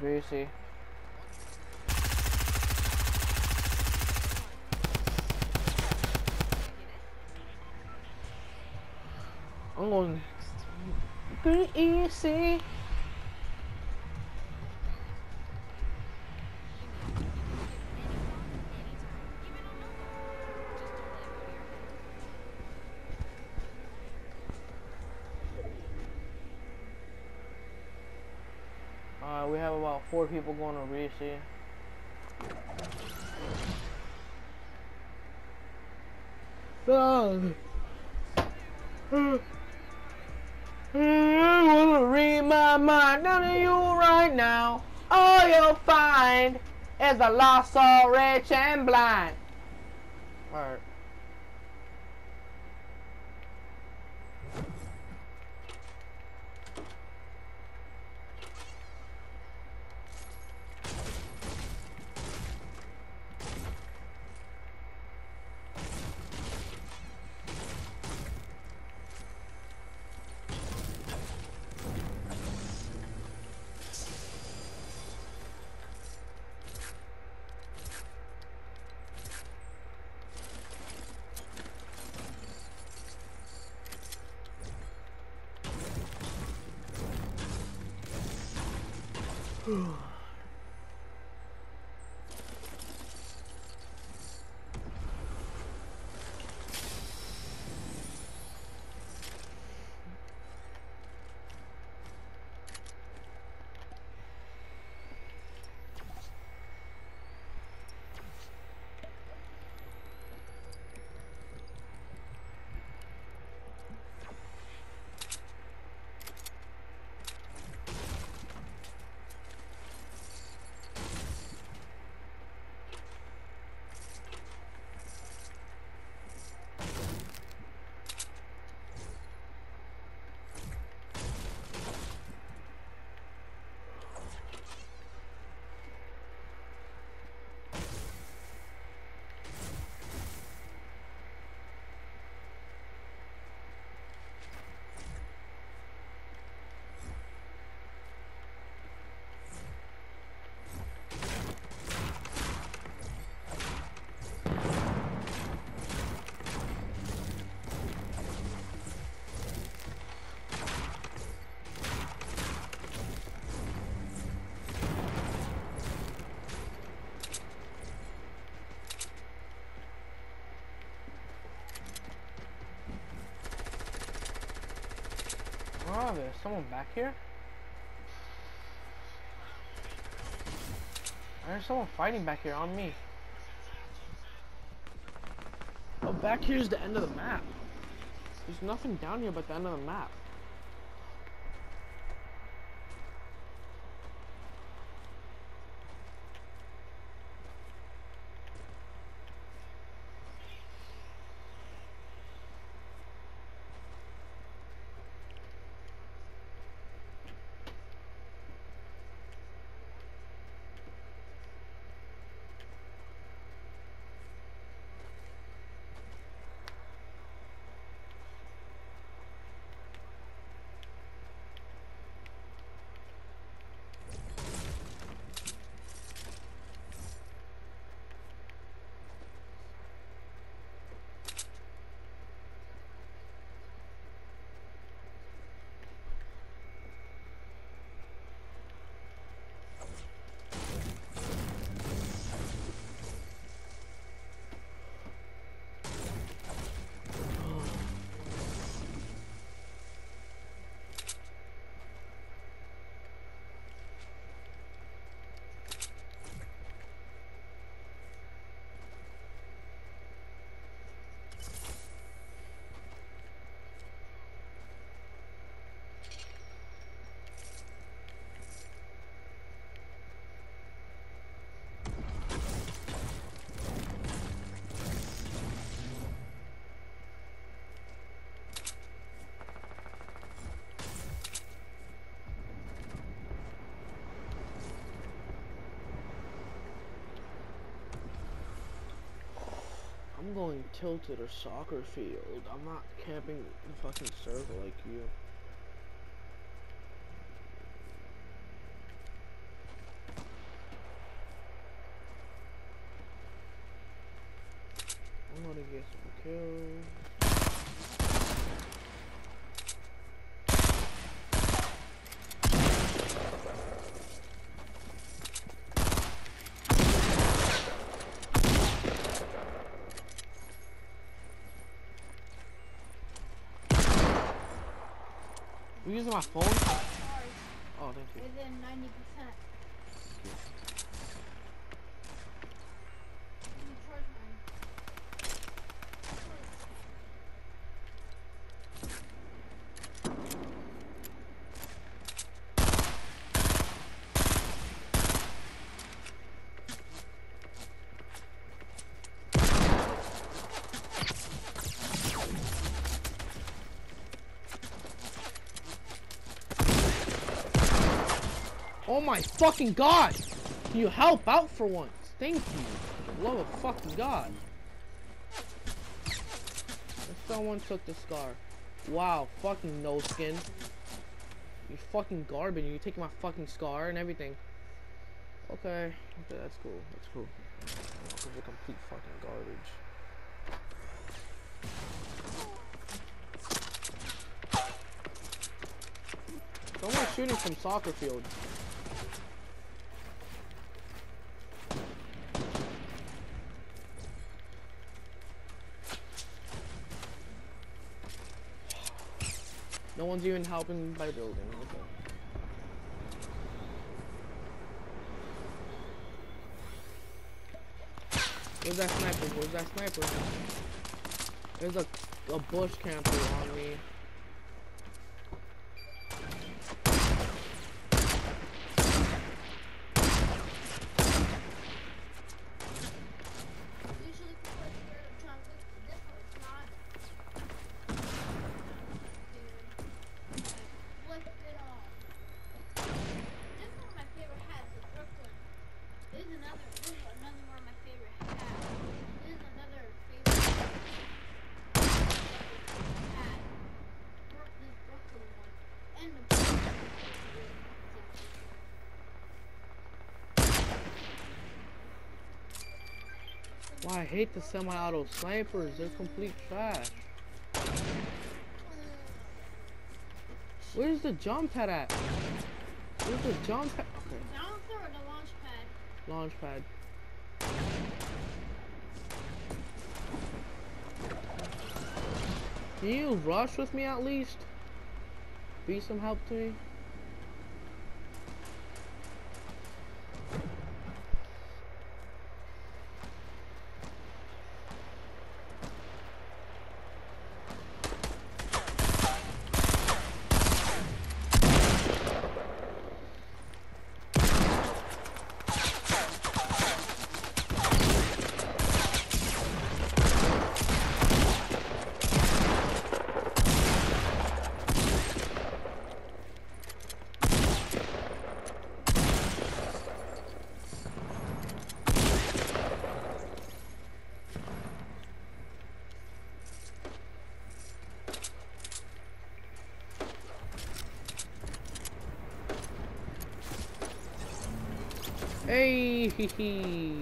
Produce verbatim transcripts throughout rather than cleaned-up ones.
greasy. I'm going greasy. Uh, we have about four people going to Reese. Oh. I wanna read my mind down to you right now. All you'll find is a lost soul, rich and blind. Alright. Oh, there's someone back here? There's someone fighting back here on me. Oh, back here's the end of the map. There's nothing down here but the end of the map. I'm going tilted or soccer field. I'm not camping the fucking circle like you. Nice kill. You using my phone? Oh, thank you. Within ninety percent. Oh my fucking god! Can you help out for once? Thank you. For the love of fucking god. And someone took the scar. Wow, fucking no skin. You fucking garbage. You taking my fucking scar and everything. Okay. Okay, that's cool. That's cool. This is a complete fucking garbage. Someone's shooting from soccer field. No one's even helping by building. Okay. Where's that sniper? Where's that sniper? There's a, a bush camper on me. Wow, I hate the semi-auto snipers. They're complete trash. Where's the jump pad at? Where's the jump pad? Okay. Down or the launch pad? Launch pad. Can you rush with me at least? Be some help to me? Hey, hee hee.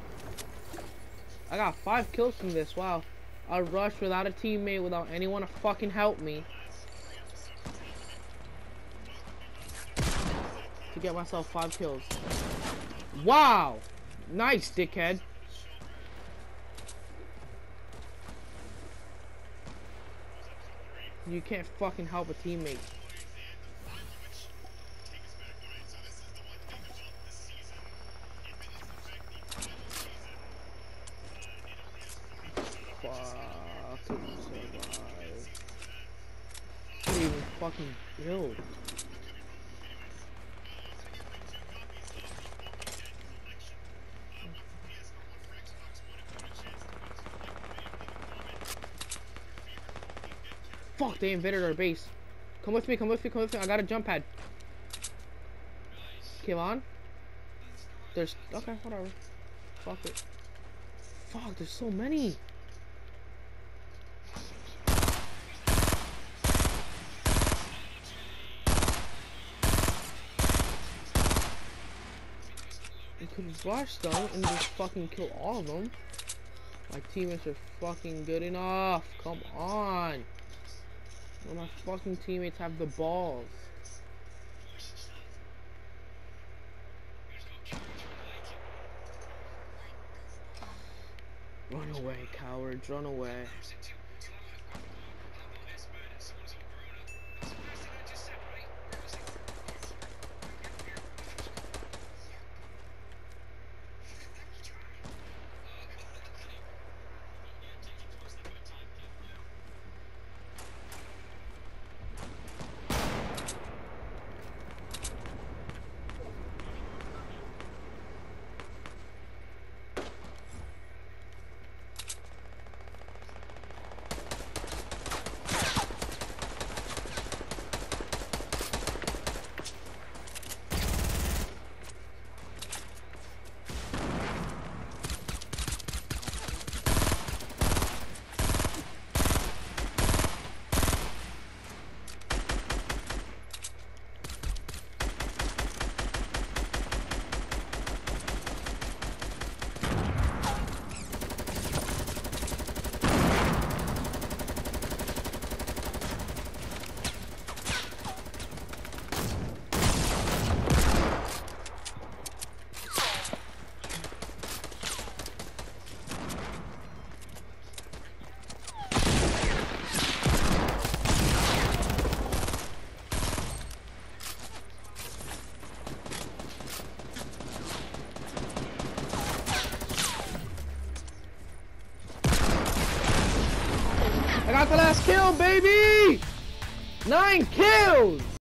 I got five kills from this. Wow. I rushed without a teammate, without anyone to fucking help me, to get myself five kills. Wow. Nice, dickhead. You can't fucking help a teammate. Fucking build. Fuck, they invaded our base. Come with me, come with me, come with me. I got a jump pad. Come on. There's okay, whatever. Fuck it. Fuck, there's so many. You could rush them and just fucking kill all of them. My teammates are fucking good enough. Come on. Well, my fucking teammates have the balls. Run away, cowards. Run away. I got the last kill, baby! Nine kills!